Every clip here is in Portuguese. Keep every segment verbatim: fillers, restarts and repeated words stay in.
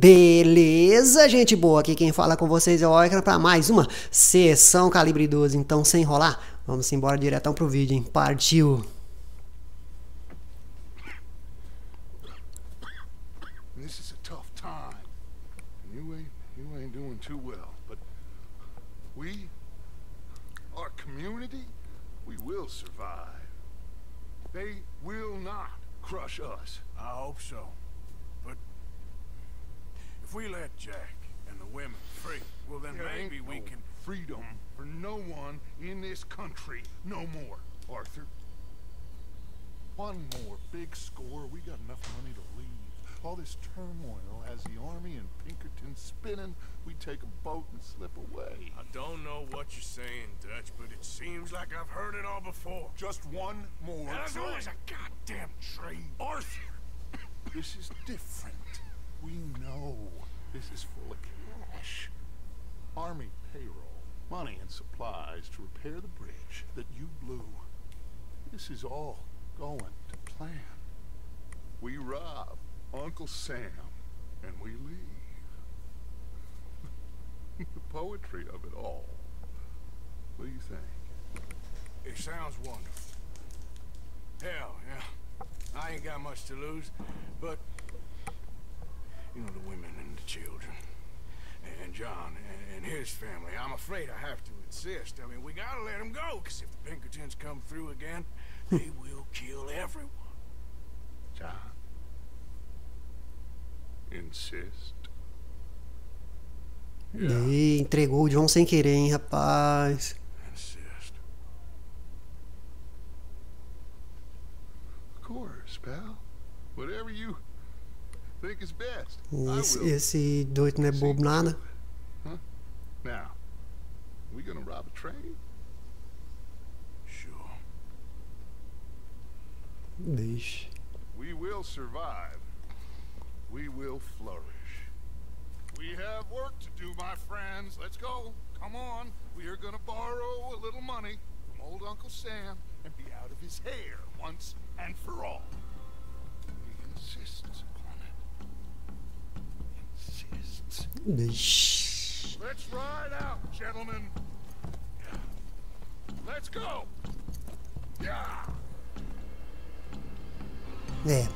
Beleza, gente boa? Aqui quem fala com vocês é o Oikran para mais uma sessão calibre doze. Então, sem enrolar, vamos embora diretão pro vídeo, hein? Partiu! This is a tough time. You ain't you ain't doing too well, but we, our community, we will survive. They will not crush us. I hope so. But if we let Jack and the women free, well then There maybe ain't we no can... freedom for no one in this country no more, Arthur. One more big score. We got enough money to leave. All this turmoil has the army and Pinkerton spinning. We take a boat and slip away. I don't know what you're saying, Dutch, but it seems like I've heard it all before. Just one more. And there's always a goddamn trade. Arthur! This is different. We know this is full of cash. Army payroll, money and supplies to repair the bridge that you blew. This is all going to plan. We rob Uncle Sam and we leave. The poetry of it all. What do you think? It sounds wonderful. Hell, yeah. I ain't got much to lose, but you know, the women and the children, and John and, and his family. I'm afraid I have to insist. I mean, we gotta let them go, because if the Pinkertons come through again, they will kill everyone. John, insist. Ih, entregou o John sem querer, hein, rapaz. Insist. Of course, pal. Whatever you think is best. Esse, esse doido não é bobo nada. Huh? Now, we gonna rob a train? Sure. Vixe. We will survive. We will flourish. We have work to do, my friends. Let's go. Come on. We are gonna borrow a little money from old Uncle Sam and be out of his hair once and for all. He insists upon it. Insists. Vixe. Let's ride out, gentlemen. Let's go. Yeah. É.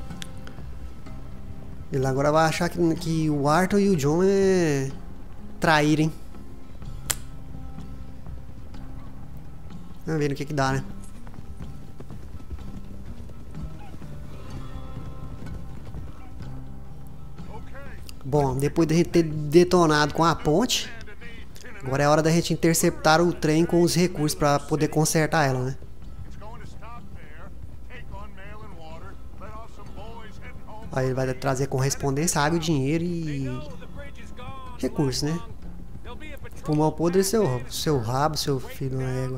Ele agora vai achar que, que o Arthur e o John é traíra, hein? Vamos ver o que que dá, né? Bom, depois de a gente ter detonado com a ponte, agora é hora da gente interceptar o trem com os recursos para poder consertar ela, né? Aí ele vai trazer correspondência, água, dinheiro e recursos, né? Pulmão podre, seu, seu rabo, seu filho da égua.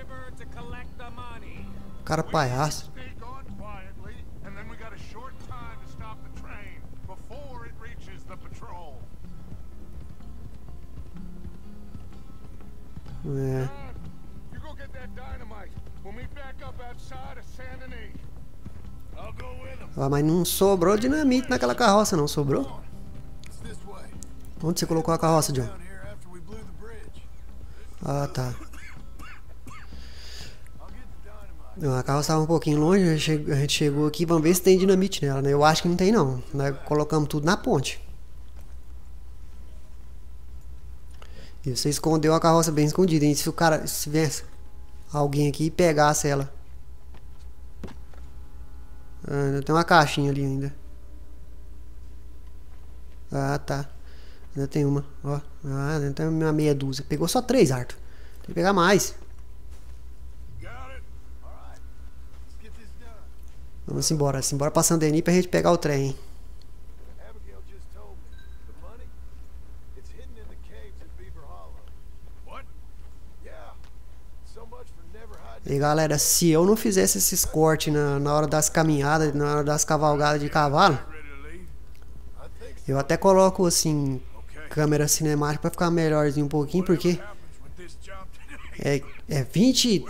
Cara palhaço. É. Ah, mas não sobrou dinamite naquela carroça, não sobrou? Onde você colocou a carroça, John? Ah, tá. Não, a carroça estava um pouquinho longe, a gente chegou aqui, vamos ver se tem dinamite nela, né? Eu acho que não tem, não. Nós colocamos tudo na ponte. E você escondeu a carroça bem escondida, hein? Se o cara, se viesse alguém aqui e pegasse ela. Ah, ainda tem uma caixinha ali ainda. Ah, tá. Ainda tem uma, ó. Ah, ainda tem uma meia dúzia. Pegou só três, Arthur. Tem que pegar mais. Vamos embora. Simbora pra Saint-Denis pra gente pegar o trem, hein? E galera, se eu não fizesse esses cortes na, na hora das caminhadas, na hora das cavalgadas de cavalo, eu até coloco assim, câmera cinemática pra ficar melhorzinho um pouquinho, porque é, é vinte,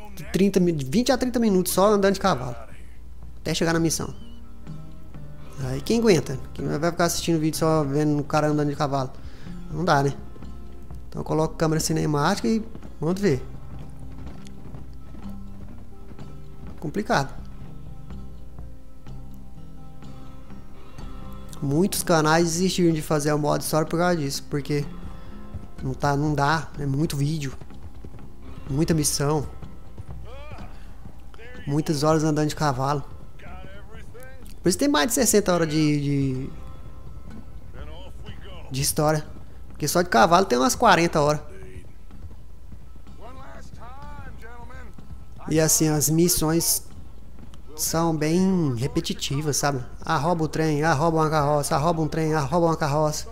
trinta, vinte a trinta minutos só andando de cavalo, até chegar na missão. Aí quem aguenta? Quem vai ficar assistindo vídeo só vendo o cara andando de cavalo? Não dá, né? Então eu coloco câmera cinemática e mando ver. Complicado. Muitos canais desistiram de fazer o modo história por causa disso, porque não, tá, não dá, é muito vídeo, muita missão, muitas horas andando de cavalo. Por isso tem mais de sessenta horas de, de, de história, porque só de cavalo tem umas quarenta horas. E assim, as missões são bem repetitivas, sabe? Ah, rouba o trem, ah, rouba uma carroça, ah, rouba um trem, ah, rouba uma carroça.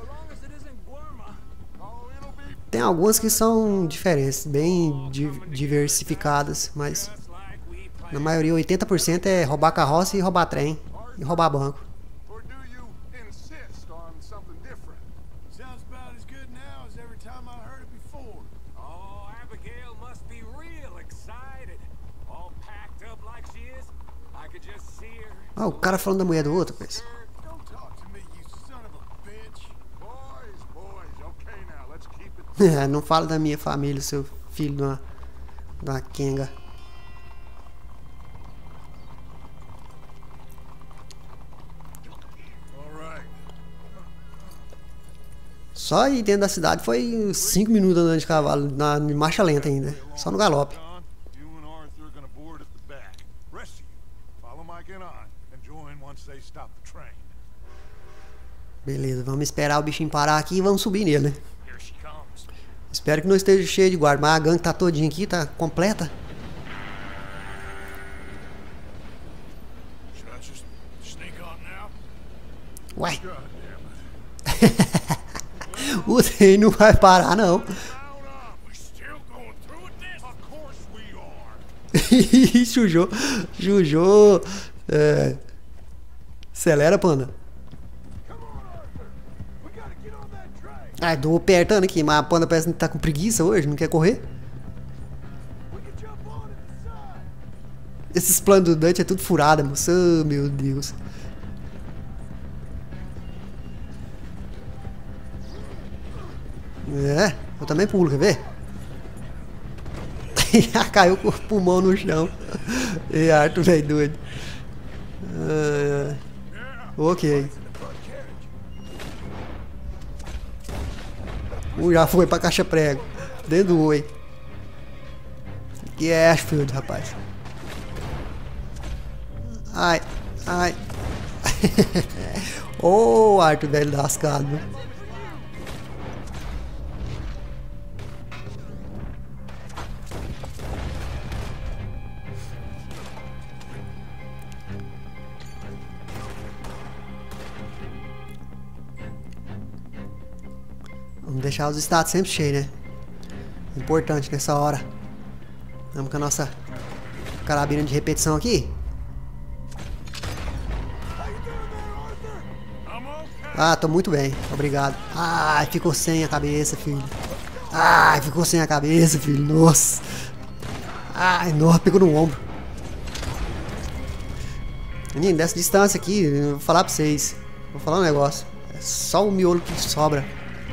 Tem algumas que são diferentes, bem di diversificadas, mas na maioria, oitenta por cento é roubar carroça e roubar trem e roubar banco. Ah, o cara falando da mulher do outro, pois. É, não fala da minha família, seu filho de uma, de uma Kenga. Só ir dentro da cidade foi cinco minutos andando de cavalo, na marcha lenta ainda, só no galope. Beleza, vamos esperar o bichinho parar aqui e vamos subir nele, né? Espero que não esteja cheio de guarda, mas a gangue tá todinha aqui, tá completa. Ué. O trem não vai parar, não. Jujô, Jujô. É... Acelera, panda. Ah, tô apertando aqui, mas a panda parece que tá com preguiça hoje, não quer correr. Esses planos do Dante é tudo furado, moço. Oh, meu Deus. É, eu também pulo, quer ver? Já caiu com o pulmão no chão. E Arthur, velho doido. Uh, ok. Um já foi pra caixa prego. Dentro do oi. Que é Ashfield, rapaz. Ai, ai. Ô, oh, Arthur, velho lascado. Vamos deixar os status sempre cheios, né? Importante nessa hora. Vamos com a nossa carabina de repetição aqui. Ah, tô muito bem, obrigado. Ai, ficou sem a cabeça, filho. Ai, ficou sem a cabeça, filho. Nossa. Ai, nossa, pegou no ombro. Menino, dessa distância aqui, eu vou falar pra vocês. Vou falar um negócio. É só o miolo que sobra.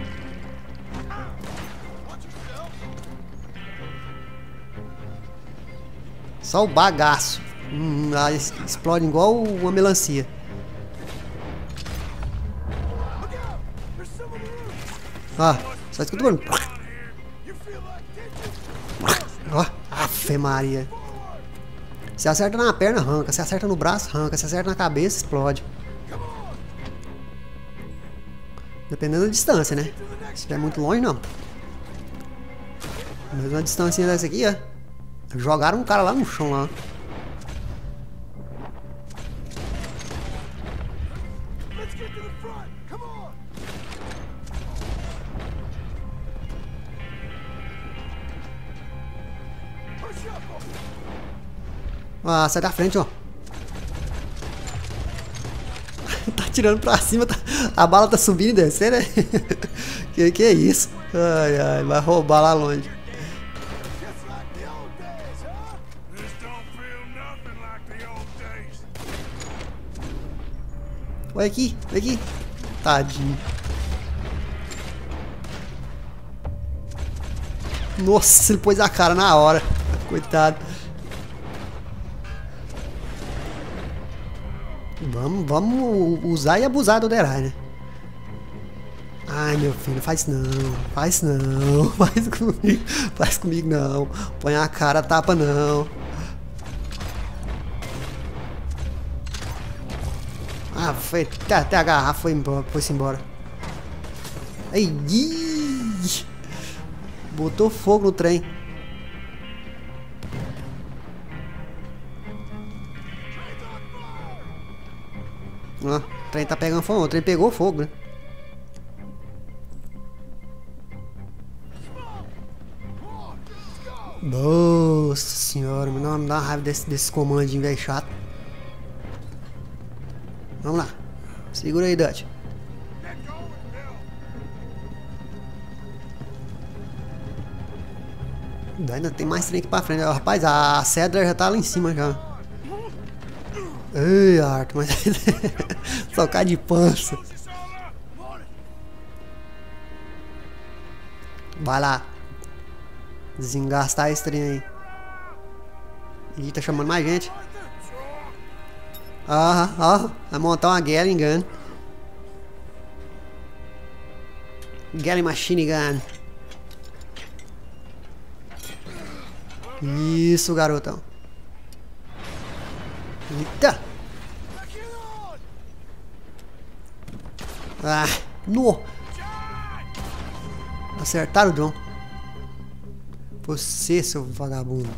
Só o bagaço. Hum, ah, explode igual uma melancia. Ah, só escuta o barulho. Ó, afe Maria. Se acerta na perna, arranca. Se acerta no braço, arranca. Se acerta na cabeça, explode. Dependendo da distância, né? Se estiver muito longe, não. Mas uma distância dessa aqui, ó. Jogaram um cara lá no chão, lá. Ah, sai da frente, ó. Tá tirando pra cima, tá... a bala tá subindo e descendo, né? que que é isso? Ai, ai, vai roubar lá longe. Olha aqui, olha aqui. Tadinho. Nossa, ele pôs a cara na hora. Coitado. Vamos, vamos usar e abusar do Derai, né? Ai, meu filho, faz não. Faz não. Faz comigo. Faz comigo não. Põe a cara, tapa não. Ah, foi. Até, até a garrafa foi embora. Foi-se embora. Ai, ih, botou fogo no trem. Ó, o trem tá pegando fogo. O trem pegou fogo, né? Nossa senhora, me dá, me dá uma raiva desse, desse comandinho, velho, chato. Vamos lá. Segura aí, Dutch. Ainda tem mais trem aqui pra frente. Rapaz, a Cedra já tá lá em cima já. Ei, Arthur, mas só cai de pança. Vai lá. Desengastar esse trem aí. Ih, tá chamando mais gente. Ah, ó, vai montar uma Gatling Gun. Gatling Machine Gun. Isso, garotão. Eita. Ah, no. Acertaram o John. Você, seu vagabundo.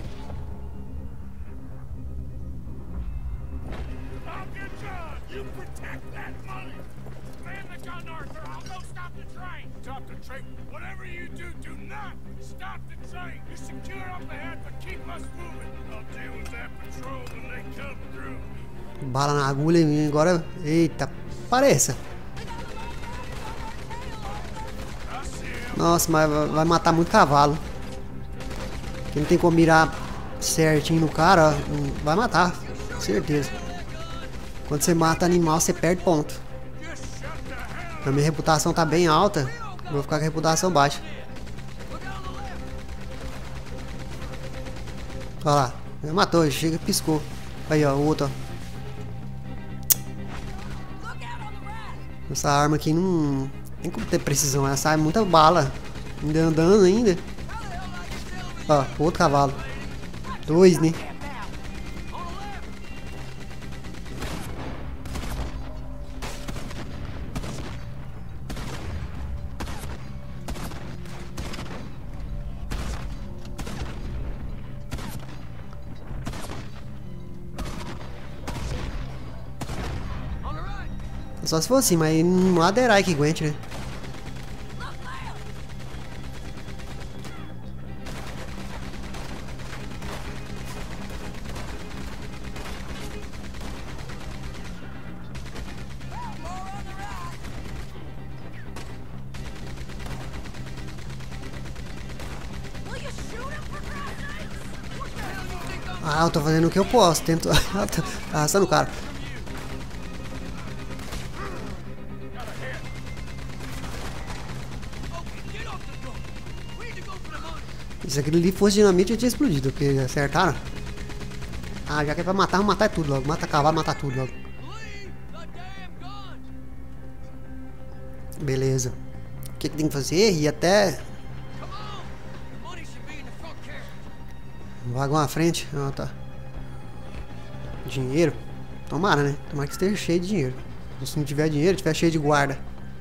Bala na agulha e agora. Eita, pareça. Nossa, mas vai matar muito cavalo. Quem não tem como mirar certinho no cara, ó, vai matar, certeza. Quando você mata animal, você perde ponto. A minha reputação tá bem alta, vou ficar com a reputação baixa. Olha lá, já matou, chega e piscou. Aí, ó, o outro, ó. Essa arma aqui não tem como ter precisão, ela sai muita bala. Ainda andando ainda. Ó, outro cavalo. Dois, né? Só se for assim, mas não há Derai que aguente, né? Ah, eu tô fazendo o que eu posso, tento arrastando o cara. Se aquele ali fosse dinamite, eu tinha explodido, porque acertaram. Ah, já que é pra matar, vamos matar tudo logo. Mata cavalo, mata tudo logo. Beleza. O que, que tem que fazer? Ir até... Vagão à frente. Ah, tá. Dinheiro. Tomara, né? Tomara que esteja cheio de dinheiro. Se não tiver dinheiro, tiver cheio de guarda.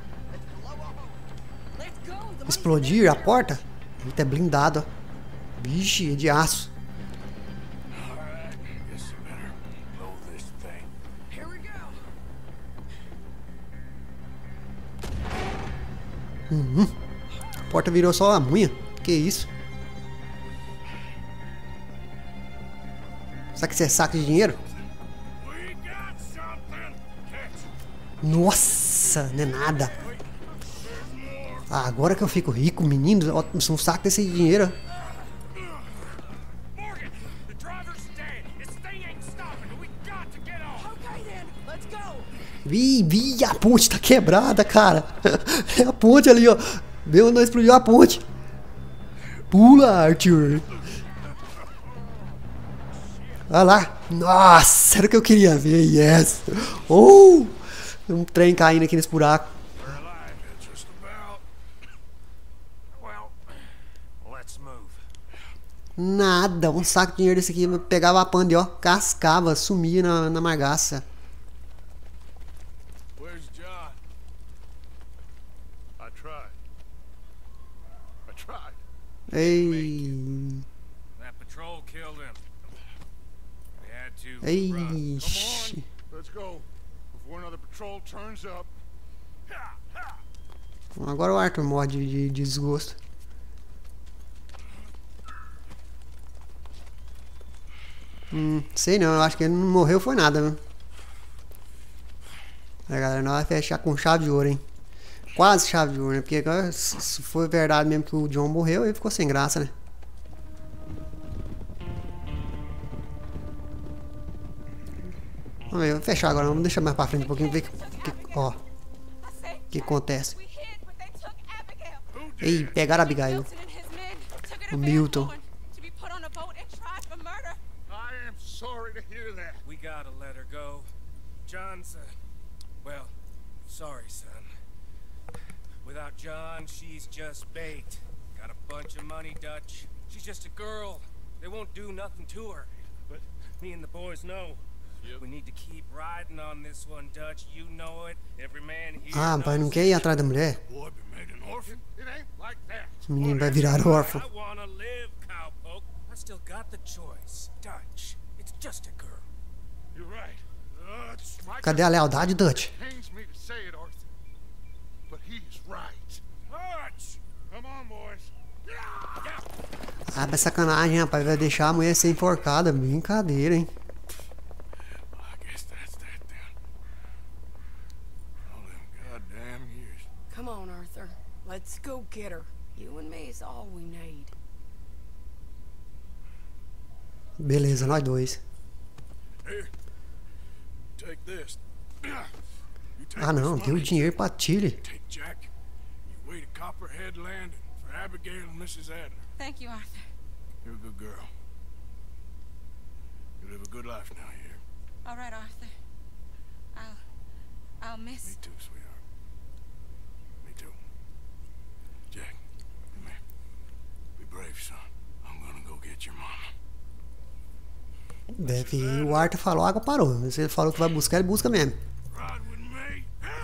Explodir a porta? Eita, é blindado, ó. Vixe, é de aço. Uhum. A porta virou só a munha. Que isso? Será que isso é saco de dinheiro? Nossa, não é nada. Ah, agora que eu fico rico, menino, ó, um saco desse dinheiro. Vi, vi, a ponte tá quebrada, cara. É a ponte ali, ó. Meu, não explodiu a ponte. Pula, Arthur. Olha lá. Nossa, era o que eu queria ver. Yes. Oh, um trem caindo aqui nesse buraco. Nada, um saco de dinheiro desse aqui. Pegava a panda e ó, cascava, sumia na, na margaça. Where's John? I tried. I tried. Ei. That patrol killed him. We had to Ei. run. Come on, let's go before another patrol turns up. Agora o Arthur morre de, de, de desgosto. Hum, sei não, eu acho que ele não morreu foi nada, viu? É, galera, nós vamos fechar com chave de ouro, hein? Quase chave de ouro, né? Porque agora, se for verdade mesmo que o John morreu, ele ficou sem graça, né? Vamos ver, vamos fechar agora, vamos deixar mais pra frente um pouquinho, ver que, que, ó, o que acontece. Ei, pegaram a Abigail. O Milton. Sorry to hear that. We gotta let her go. John's, uh, well, sorry, son. Without John, she's just bait. Got a bunch of money, Dutch. She's just a girl. They won't do nothing to her. But me and the boys know. Yep. We need to keep riding on this one, Dutch. You know it. Every man here Ah, pai, não quer ir atrás da mulher? Boy be made an orphan. It ain't like that. Esse menino vai virar órfão. I wanna live, cowpoke. I still got the choice, Dutch. It's just a girl. You're right. Uh, my Cadê a lealdade, Dutch? pains me to say it, Arthur, but he's right. Hutch! Come on, boys. Ah, mas sacanagem, rapaz. Vai deixar a mulher ser enforcada. Brincadeira, hein? Well, I guess that's that then. All them goddamn years. Come on, Arthur. Let's go get her. You and me is all we need. Beleza, nós dois. Here, take this. You take Ah, não. this Deu money. dinheiro pra Tilly. Take Jack. You wait at Copperhead Landing for Abigail and Missus Adler. Thank you, Arthur. You're a good girl. You live a good life now here. All right, Arthur. I'll... I'll Me miss... too, sweetheart. Me too. Jack, come here. Be brave, son. I'm gonna go get your mama. Deve. O Arthur falou, a água parou. Se ele falou que vai buscar, ele busca mesmo. Ride with me.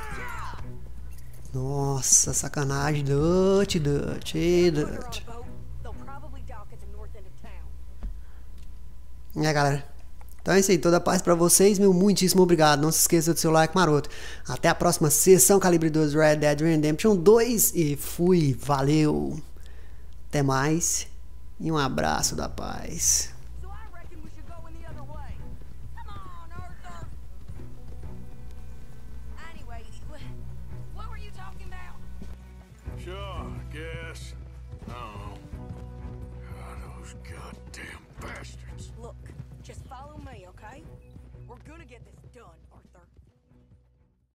Nossa, sacanagem. Dutch, Dutch. Ei, Dutch. É, galera. Então é isso aí. Toda a paz pra vocês. Meu muitíssimo obrigado. Não se esqueça do seu like maroto. Até a próxima sessão Calibre dois Red Dead Redemption dois. E fui. Valeu. Até mais. E um abraço da paz. Sure, I guess. I don't know. God, those goddamn bastards. Look, just follow me, okay? We're gonna get this done.